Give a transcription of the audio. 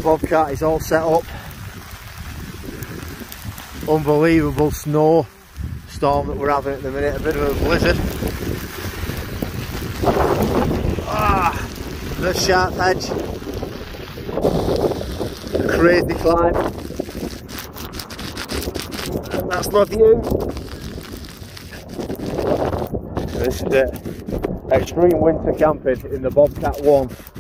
Bobcat is all set up. Unbelievable snow storm that we're having at the minute, a bit of a blizzard. The sharp edge, a crazy climb. That's my view. This is it. Extreme winter camping in the Bobcat 1.